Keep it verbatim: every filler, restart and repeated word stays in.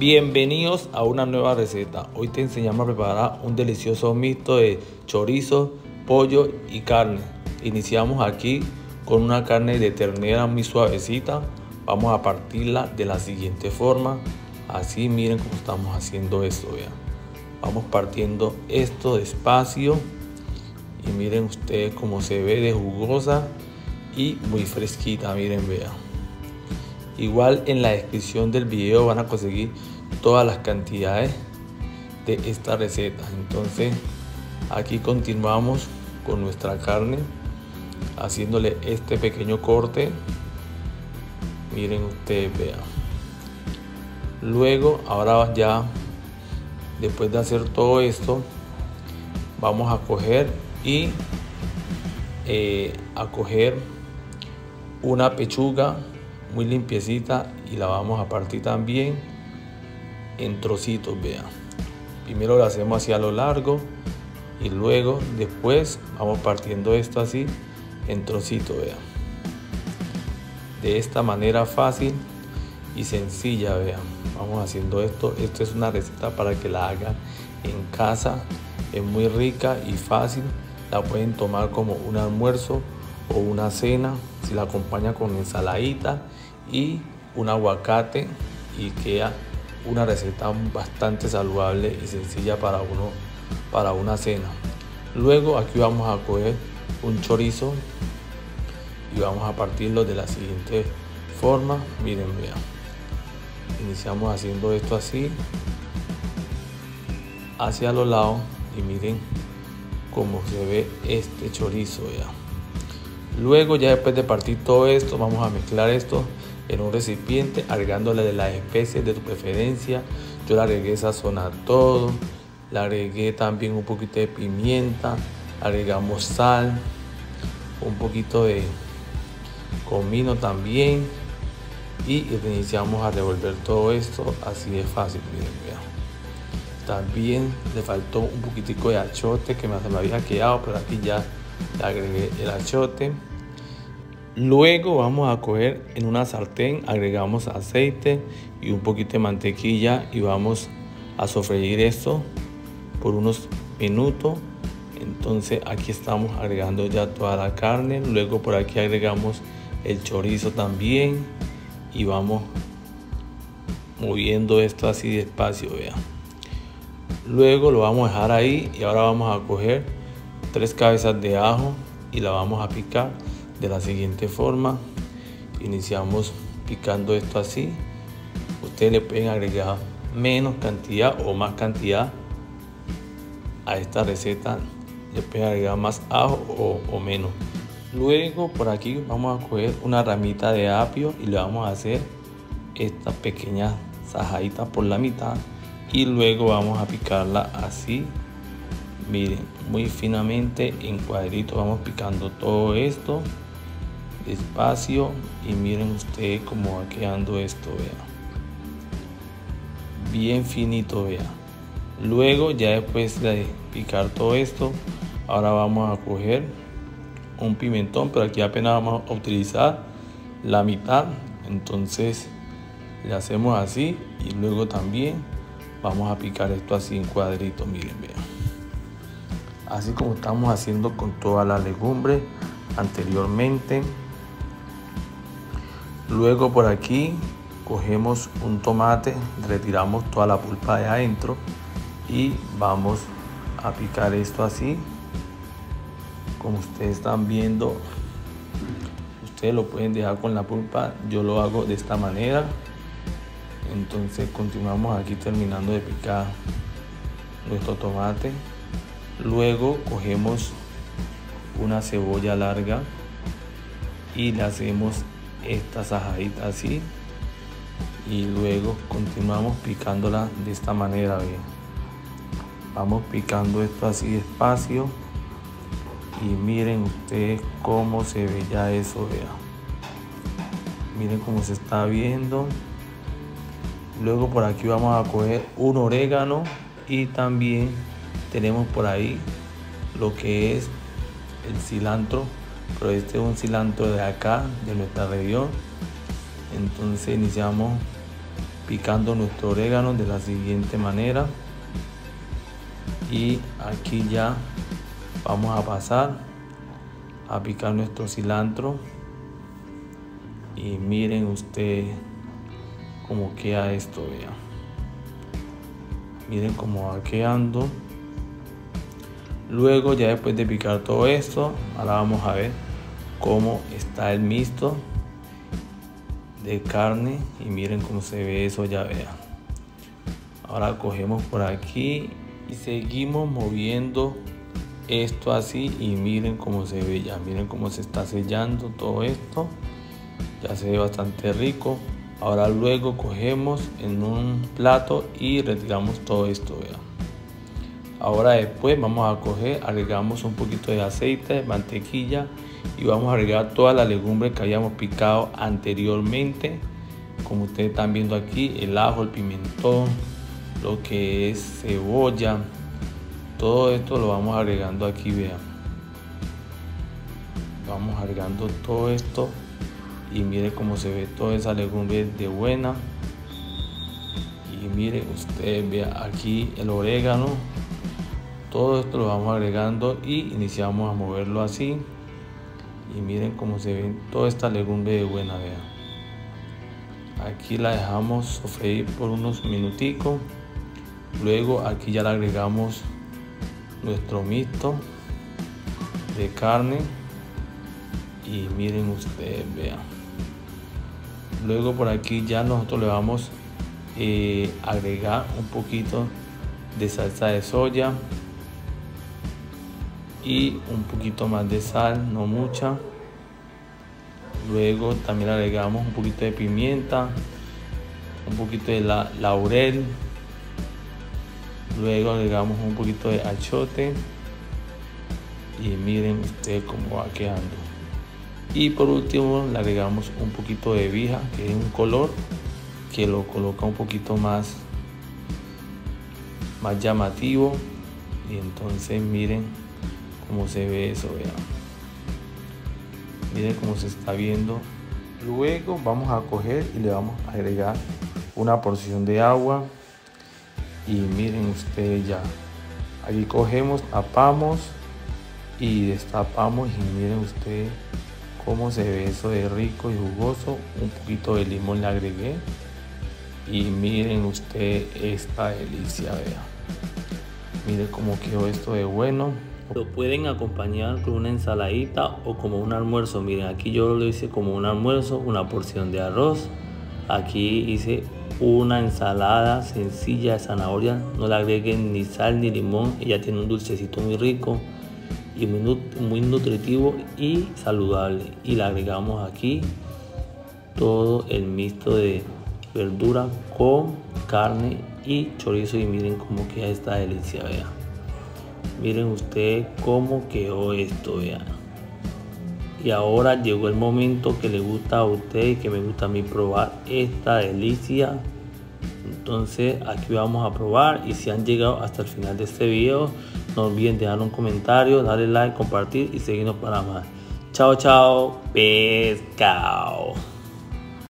Bienvenidos a una nueva receta. Hoy te enseñamos a preparar un delicioso mixto de chorizo, pollo y carne. Iniciamos aquí con una carne de ternera muy suavecita. Vamos a partirla de la siguiente forma. Así, miren cómo estamos haciendo esto, vean. Vamos partiendo esto despacio y miren ustedes cómo se ve de jugosa y muy fresquita, miren, vean. Igual en la descripción del video van a conseguir todas las cantidades de esta receta. Entonces aquí continuamos con nuestra carne haciéndole este pequeño corte. Miren ustedes, vean. Luego, ahora ya después de hacer todo esto, vamos a coger y eh, a coger una pechuga muy limpiecita y la vamos a partir también en trocitos, vean. Primero lo hacemos hacia lo largo y luego después vamos partiendo esto así en trocitos, vean. De esta manera fácil y sencilla, vean. Vamos haciendo esto. Esto es una receta para que la hagan en casa. Es muy rica y fácil. La pueden tomar como un almuerzo o una cena, si la acompaña con ensaladita y un aguacate, y queda una receta bastante saludable y sencilla para uno para una cena. Luego aquí vamos a coger un chorizo y vamos a partirlo de la siguiente forma. Miren, vean. Iniciamos haciendo esto así hacia los lados y miren cómo se ve este chorizo, vean. Luego, ya después de partir todo esto, vamos a mezclar esto en un recipiente, agregándole de las especies de tu preferencia. Yo le agregué sazón a todo, le agregué también un poquito de pimienta, agregamos sal, un poquito de comino también, y iniciamos a revolver todo esto. Así de fácil, miren, vean. También le faltó un poquitico de achote que me había quedado, pero aquí ya le agregué el achote. Luego vamos a coger en una sartén, agregamos aceite y un poquito de mantequilla y vamos a sofreír esto por unos minutos. Entonces aquí estamos agregando ya toda la carne. Luego por aquí agregamos el chorizo también y vamos moviendo esto así despacio, vean. Luego lo vamos a dejar ahí y ahora vamos a coger tres cabezas de ajo y la vamos a picar de la siguiente forma. Iniciamos picando esto así. Ustedes le pueden agregar menos cantidad o más cantidad a esta receta. Le pueden agregar más ajo o, o menos. Luego por aquí vamos a coger una ramita de apio y le vamos a hacer esta pequeña sajadita por la mitad y luego vamos a picarla así. Miren, muy finamente en cuadritos vamos picando todo esto despacio y miren ustedes cómo va quedando esto, vean. Bien finito, vean. Luego ya después de picar todo esto, ahora vamos a coger un pimentón, pero aquí apenas vamos a utilizar la mitad. Entonces le hacemos así y luego también vamos a picar esto así en cuadritos, miren, vean. Así como estamos haciendo con toda la legumbre anteriormente. Luego por aquí cogemos un tomate, retiramos toda la pulpa de adentro y vamos a picar esto así. Como ustedes están viendo, ustedes lo pueden dejar con la pulpa, yo lo hago de esta manera. Entonces continuamos aquí terminando de picar nuestro tomate. Luego cogemos una cebolla larga y le hacemos esta sajadita así y luego continuamos picándola de esta manera, bien. Vamos picando esto así despacio y miren ustedes cómo se ve ya eso, vean. Miren cómo se está viendo. Luego por aquí vamos a coger un orégano y también tenemos por ahí lo que es el cilantro, pero este es un cilantro de acá, de nuestra región. Entonces iniciamos picando nuestro orégano de la siguiente manera. Y aquí ya vamos a pasar a picar nuestro cilantro. Y miren ustedes cómo queda esto, vean. Miren cómo va quedando. Luego, ya después de picar todo esto, ahora vamos a ver cómo está el mixto de carne. Y miren cómo se ve eso, ya vean. Ahora cogemos por aquí y seguimos moviendo esto así. Y miren cómo se ve ya. Miren cómo se está sellando todo esto. Ya se ve bastante rico. Ahora luego cogemos en un plato y retiramos todo esto, vean. Ahora después vamos a coger, agregamos un poquito de aceite, mantequilla y vamos a agregar todas las legumbres que habíamos picado anteriormente. Como ustedes están viendo aquí, el ajo, el pimentón, lo que es cebolla, todo esto lo vamos agregando aquí, vean. Vamos agregando todo esto. Y mire cómo se ve toda esa legumbre de buena. Y mire usted, vea aquí el orégano. Todo esto lo vamos agregando y iniciamos a moverlo así. Y miren cómo se ve toda esta legumbre de buena, vean. Aquí la dejamos sofreír por unos minuticos. Luego aquí ya le agregamos nuestro mixto de carne. Y miren ustedes, vean. Luego por aquí ya nosotros le vamos eh, a agregar un poquito de salsa de soya y un poquito más de sal, no mucha. Luego también le agregamos un poquito de pimienta, un poquito de la, laurel. Luego agregamos un poquito de achote y miren ustedes cómo va quedando. Y por último le agregamos un poquito de vija, que es un color que lo coloca un poquito más, más llamativo. Y entonces miren cómo se ve eso, vean. Miren cómo se está viendo. Luego vamos a coger y le vamos a agregar una porción de agua. Y miren ustedes ya. Aquí cogemos, tapamos y destapamos y miren ustedes cómo se ve eso de rico y jugoso. Un poquito de limón le agregué y miren ustedes esta delicia, vean. Miren cómo quedó esto de bueno. Lo pueden acompañar con una ensaladita o como un almuerzo. Miren, aquí yo lo hice como un almuerzo, una porción de arroz. Aquí hice una ensalada sencilla de zanahoria, no le agreguen ni sal ni limón. Ella tiene un dulcecito muy rico y muy, muy nutritivo y saludable. Y le agregamos aquí todo el mixto de verdura con carne y chorizo. Y miren cómo queda esta delicia, vean. Miren ustedes cómo quedó esto, vean. Y ahora llegó el momento que le gusta a usted y que me gusta a mí probar esta delicia. Entonces aquí vamos a probar, y si han llegado hasta el final de este video, no olviden dejar un comentario, darle like, compartir y seguirnos para más. Chao, chao, pescado.